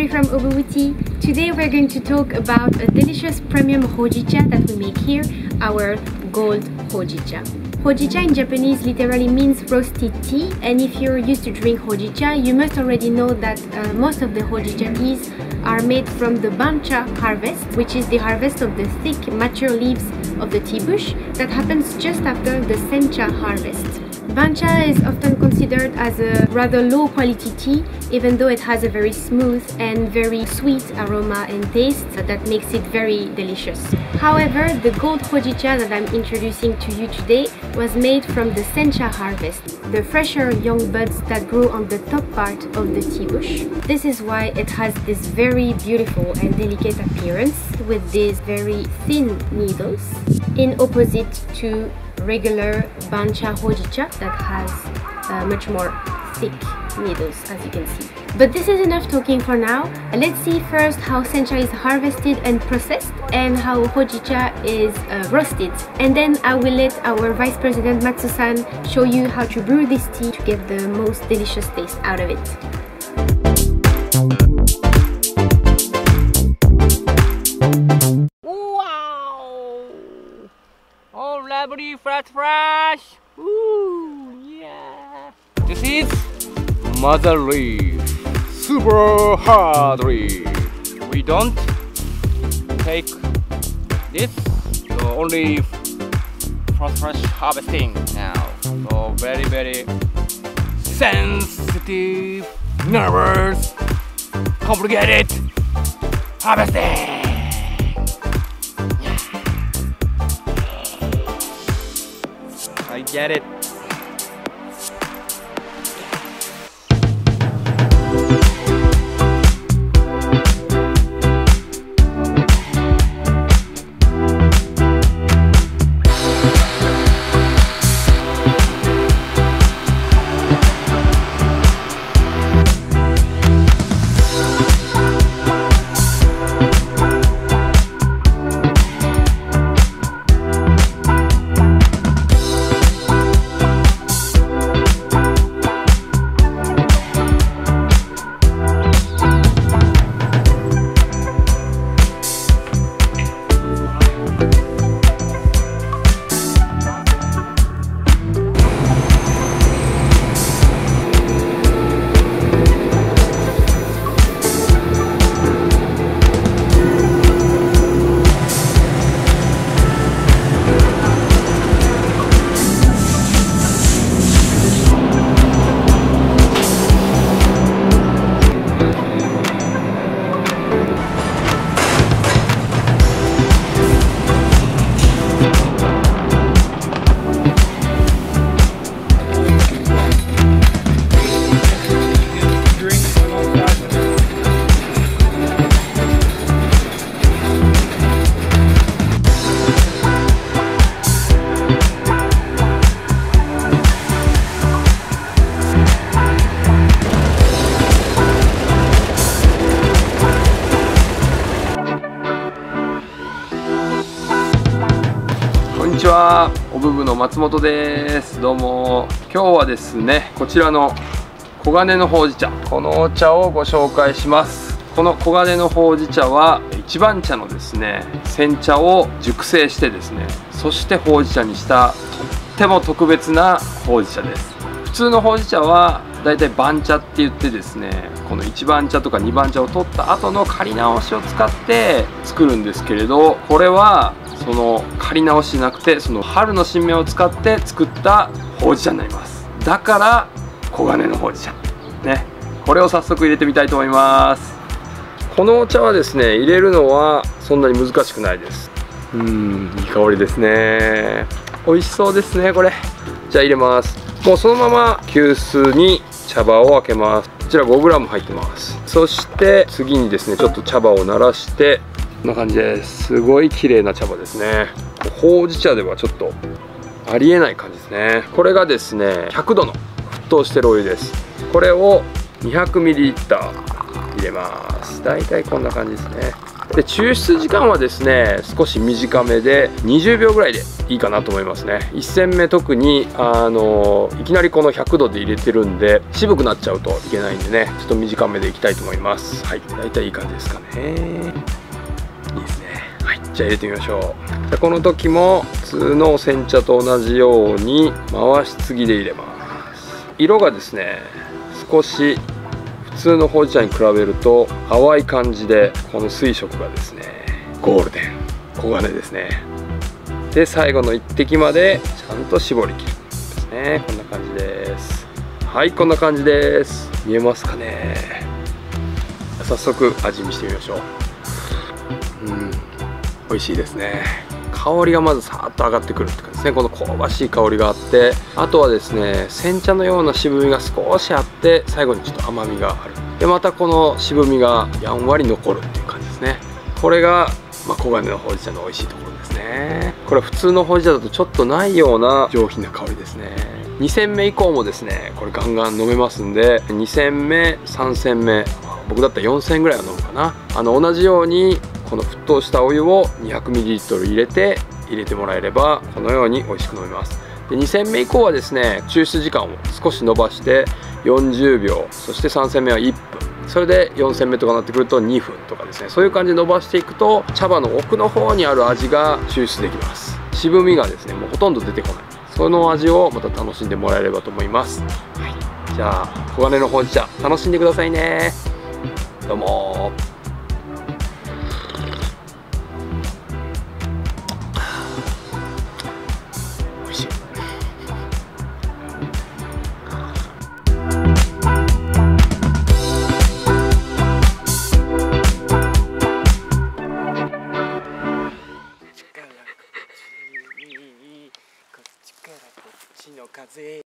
from Obuwuti. Today we're going to talk about a delicious premium hojicha that we make here, our gold hojicha. Hojicha in Japanese literally means roasted tea, and if you're used to drink hojicha, you must already know that most of the hojicha teas are made from the bancha harvest, which is the harvest of the thick mature leaves of the tea bush that happens just after the sencha harvest. Bancha is often considered as a rather low quality tea, even though it has a very smooth and very sweet aroma and taste that makes it very delicious. However, the gold hojicha that I'm introducing to you today was made from the sencha harvest, the fresher young buds that grow on the top part of the tea bush. This is why it has this very beautiful and delicate appearance with these very thin needles, in opposite to regular bancha hojicha that has much more thick needles, as you can see. But this is enough talking for now. Let's see first how sencha is harvested and processed and how hojicha is roasted, and then I will let our Vice President Matsu-san show you how to brew this tea to get the most delicious taste out of it. Lovely fresh. Ooh, yeah. This is mother leaf, super hard leaf. We don't take this, so only fresh harvesting now. So very sensitive, nervous, complicated harvesting. I get it. こんにちは、おぶぶの松本です。どうも。今日はですね、こちらの黄金のほうじ茶、このお茶をご紹介します。この黄金のほうじ茶は一番茶のですね、煎茶を熟成してですね、そしてほうじ茶にしたとっても特別なほうじ茶です。普通のほうじ茶はだいたい番茶って言ってですね、この1番茶とか2番茶を取った後の刈り直しを使って作るんですけれど、これはその刈り直しじゃなくて、その春の新芽を使って作ったほうじ茶になります。だから黄金のほうじ茶ね。これを早速入れてみたいと思います。このお茶はですね、入れるのはそんなに難しくないです。いい香りですね。美味しそうですね、これ。じゃあ入れます。もうそのまま急須に茶葉を開けます。こちら 5g 入ってます。そして次にですね、ちょっと茶葉を慣らして、こんな感じです。すごい綺麗な茶葉ですね。ほうじ茶ではちょっとありえない感じですね。これがですね、100度の沸騰してるお湯です。これを 200ml 入れます。だいたいこんな感じですね。 で抽出時間はですね少し短めで20秒ぐらいでいいかなと思いますね。1戦目特にいきなりこの100度で入れてるんで渋くなっちゃうといけないんでね、ちょっと短めでいきたいと思います。はい、大体いい感じですかね。いいですね。はい、じゃあ入れてみましょう。この時も普通の煎茶と同じように回し継ぎで入れます。色がですね少し普通のほうじ茶に比べると淡い感じで、この水色がですねゴールデン黄金ですね。で最後の1滴までちゃんと絞り切るですね。こんな感じです。はい、こんな感じです。見えますかね。早速味見してみましょう。美味しいですね。香りがまずさーっと上がってくるって感じですね。この香ばしい香りがあって、あとはですね煎茶のような渋みが少しあって、最後にちょっと甘みがある。でまたこの渋みがやんわり残るっていう感じですね。これが、黄金のほうじ茶の美味しいところですね。これは普通のほうじ茶だとちょっとないような上品な香りですね。2戦目以降もですねこれガンガン飲めますんで、2戦目3戦目、僕だったら4戦ぐらいは飲むかな。同じようにこの沸騰したお湯を 200ml 入れてもらえればこのように美味しく飲めます。で2戦目以降はですね抽出時間を少し伸ばして40秒、そして3戦目は1分、それで4戦目とかになってくると2分とかですね、そういう感じで伸ばしていくと茶葉の奥の方にある味が抽出できます。渋みがですねもうほとんど出てこない、その味をまた楽しんでもらえればと思います。はい、じゃあ黄金のほうじ茶楽しんでくださいね。どうも美味しい。 こっちからこっちの風